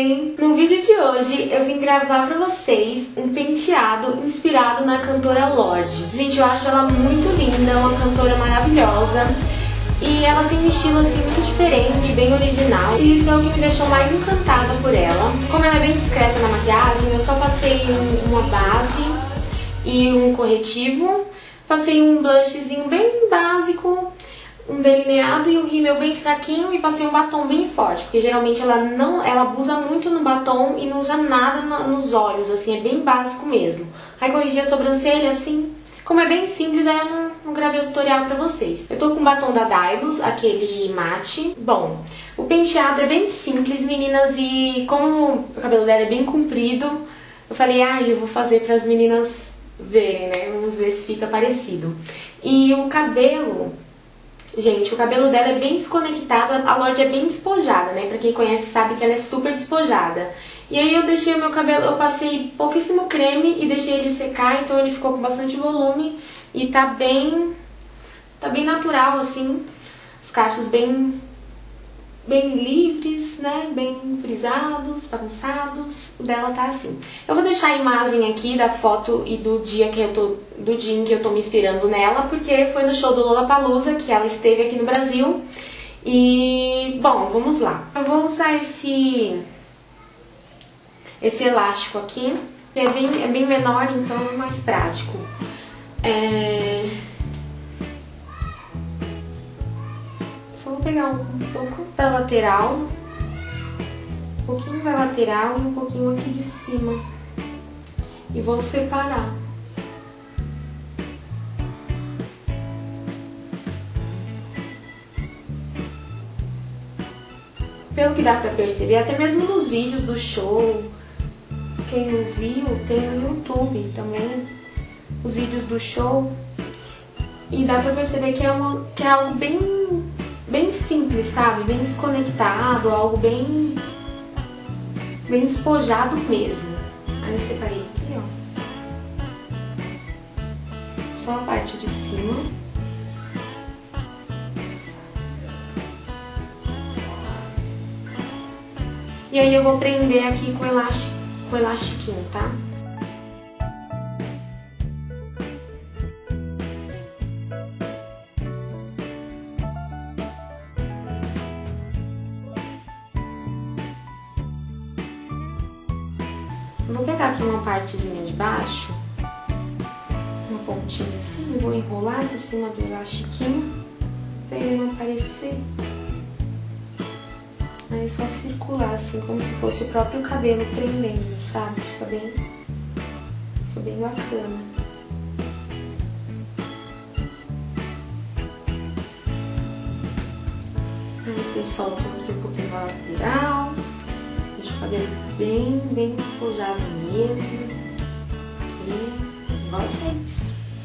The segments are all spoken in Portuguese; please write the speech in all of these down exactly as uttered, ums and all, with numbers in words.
bem? No vídeo de hoje eu vim gravar pra vocês um penteado inspirado na cantora Lorde. Gente, eu acho ela muito linda, uma cantora maravilhosa. E ela tem um estilo assim muito diferente, bem original. E isso é o que me deixou mais encantada por ela. Como ela é bem discreta na maquiagem, eu só passei uma base e um corretivo. Passei um blushzinho bem básico, um delineado e um rímel bem fraquinho e passei um batom bem forte, porque geralmente ela não, ela abusa muito no batom e não usa nada no, nos olhos, assim, é bem básico mesmo. Aí corrigi a sobrancelha, assim, como é bem simples, aí eu não, não gravei o tutorial pra vocês. Eu tô com o batom da Dylos, aquele mate. Bom, o penteado é bem simples, meninas, e como o cabelo dela é bem comprido, eu falei, ah, eu vou fazer pras meninas verem, né, vamos ver se fica parecido. E o cabelo... Gente, o cabelo dela é bem desconectado, a Lorde é bem despojada, né? Pra quem conhece sabe que ela é super despojada. E aí eu deixei o meu cabelo, eu passei pouquíssimo creme e deixei ele secar, então ele ficou com bastante volume e tá bem, tá bem natural, assim. Os cachos bem, bem livres, né? Bem frisados, bagunçados. O dela tá assim. Eu vou deixar a imagem aqui da foto e do dia que eu tô, do dia em que eu tô me inspirando nela, porque foi no show do Lollapalooza que ela esteve aqui no Brasil. E, bom, vamos lá. Eu vou usar esse esse elástico aqui, que é bem, é bem menor, então é mais prático. É... Só vou pegar um pouco da lateral, um pouquinho da lateral e um pouquinho aqui de cima. E vou separar. Pelo que dá pra perceber, até mesmo nos vídeos do show, quem não viu, tem no YouTube também, os vídeos do show. E dá pra perceber que é, uma, que é algo bem, bem simples, sabe? Bem desconectado, algo bem, bem despojado mesmo. Aí eu separei aqui, ó. Só a parte de cima. E aí eu vou prender aqui com elástico, com elastiquinho, tá? Eu vou pegar aqui uma partezinha de baixo, uma pontinha assim, e vou enrolar por cima do elastiquinho, pra ele não aparecer. Aí é só circular assim, como se fosse o próprio cabelo prendendo, sabe? Fica bem, fica bem bacana. Aí vocês soltam aqui um pouquinho da lateral. Deixa o cabelo bem, bem despojado mesmo. E vocês.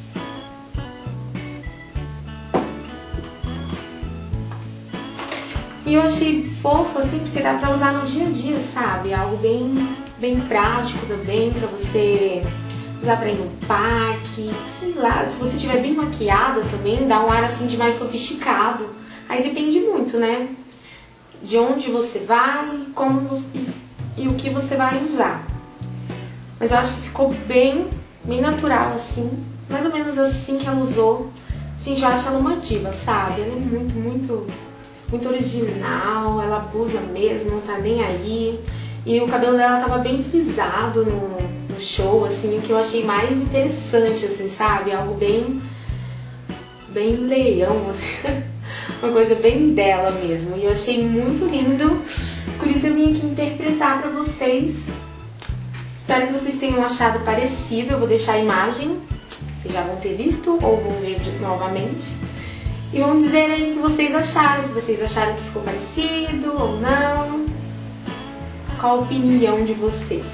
E eu achei fofo, assim, porque dá pra usar no dia a dia, sabe? Algo bem, bem prático também, pra você usar pra ir no parque, sei lá. Se você estiver bem maquiada também, dá um ar, assim, de mais sofisticado. Aí depende muito, né? De onde você vai, como você, e, e o que você vai usar. Mas eu acho que ficou bem, bem natural, assim. Mais ou menos assim que ela usou. Gente, eu acho ela uma diva, sabe? Ela é muito, muito... muito original, ela abusa mesmo, não tá nem aí. E o cabelo dela tava bem frisado no, no show, assim, o que eu achei mais interessante, assim, sabe? Algo bem, bem leão, assim. Uma coisa bem dela mesmo. E eu achei muito lindo, por isso eu vim aqui interpretar pra vocês. Espero que vocês tenham achado parecido, eu vou deixar a imagem, vocês já vão ter visto ou vão ver novamente. E vamos dizer aí o que vocês acharam, se vocês acharam que ficou parecido ou não. Qual a opinião de vocês?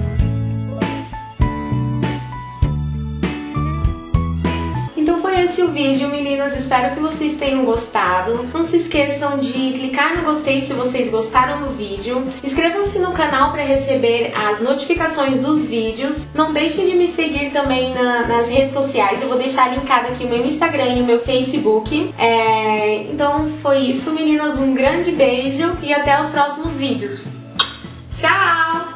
Esse é o vídeo, meninas. Espero que vocês tenham gostado. Não se esqueçam de clicar no gostei se vocês gostaram do vídeo. Inscrevam-se no canal para receber as notificações dos vídeos. Não deixem de me seguir também na, nas redes sociais. Eu vou deixar linkado aqui o meu Instagram e o meu Facebook. É... Então foi isso, meninas. Um grande beijo e até os próximos vídeos. Tchau!